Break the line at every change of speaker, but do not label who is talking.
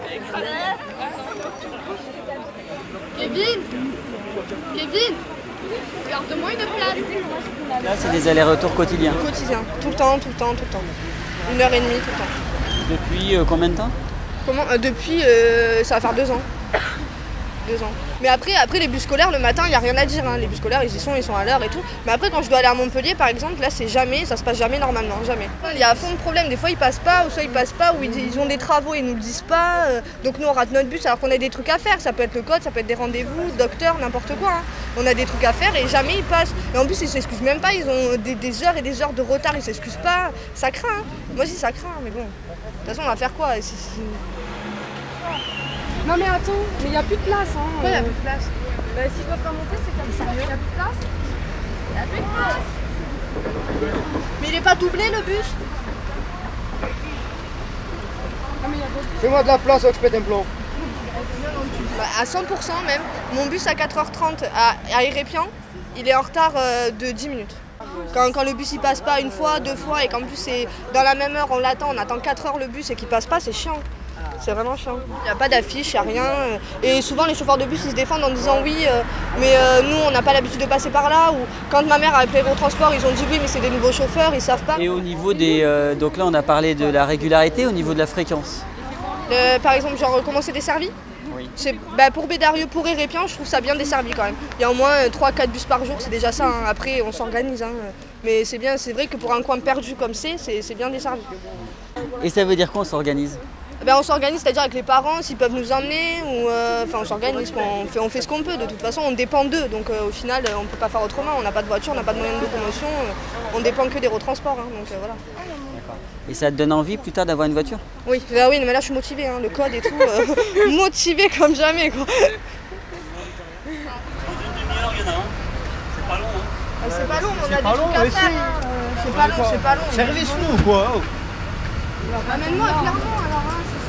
Kevin, garde-moi une place.
Là, c'est des allers-retours quotidiens.
Quotidien, tout le temps. 1h30 tout le temps.
Depuis combien de temps?
Depuis, ça va faire 2 ans. 2 ans. Mais après les bus scolaires, le matin, il n'y a rien à dire. Hein. Les bus scolaires, ils sont à l'heure et tout. Mais après, quand je dois aller à Montpellier, par exemple, là, ça se passe jamais normalement, jamais. Il y a à fond de problèmes. Des fois, ils passent pas, ou soit ils passent pas, ou ils ont des travaux et ils nous le disent pas. Donc nous, on rate notre bus alors qu'on a des trucs à faire. Ça peut être le code, ça peut être des rendez-vous, docteur, n'importe quoi. Hein. On a des trucs à faire et jamais ils passent. Et en plus, ils s'excusent même pas. Ils ont des heures et des heures de retard. Ils s'excusent pas. Ça craint. Hein. Moi aussi, ça craint. Mais bon, de toute façon, on va faire quoi?
Non mais attends, mais il n'y a plus de place. Hein.
Pourquoi il n'y a plus de place?
Bah, s'ils peuvent pas monter, c'est comme ça. Il n'y a plus de place. Il n'y a plus de place.
Mais il est pas doublé le bus?
Fais-moi de la place, je pète un plomb.
À 100% même. Mon bus à 4h30 à Hérépian, il est en retard de 10 minutes. Quand le bus il passe pas une fois, 2 fois et qu'en plus c'est dans la même heure, on attend 4 heures le bus et qu'il passe pas, c'est chiant. C'est vraiment chiant. Il n'y a pas d'affiche, il n'y a rien. Et souvent les chauffeurs de bus ils se défendent en disant oui, mais nous on n'a pas l'habitude de passer par là. Ou quand ma mère a appelé Gros Transport, ils ont dit oui mais c'est des nouveaux chauffeurs, ils savent pas.
Et au niveau des... donc là on a parlé de la régularité, au niveau de la fréquence.
Par exemple, genre comment c'est desservi?
Oui.
Pour Bédarieux, pour Hérépian, je trouve ça bien desservi quand même. Il y a au moins 3-4 bus par jour, c'est déjà ça. Hein. Après, on s'organise. Hein. Mais c'est bien, c'est vrai que pour un coin perdu comme c'est bien desservi.
Et ça veut dire quoi, on s'organise?
On s'organise, c'est-à-dire avec les parents, s'ils peuvent nous emmener, ou on s'organise, on fait ce qu'on peut. De toute façon, on dépend d'eux. Donc au final, on ne peut pas faire autrement. On n'a pas de voiture, on n'a pas de moyens de locomotion. On dépend que des transports. Hein. Donc voilà.
Et ça te donne envie plus tard d'avoir une voiture?
Oui, mais là je suis motivée, hein, le code et tout, motivée comme jamais quoi.
Dans une demi-heure, il y en a un. C'est pas long, hein.
C'est pas long, on a des trucs à faire. C'est pas long.
Service-nous quoi.
Amène-moi clairement alors, hein,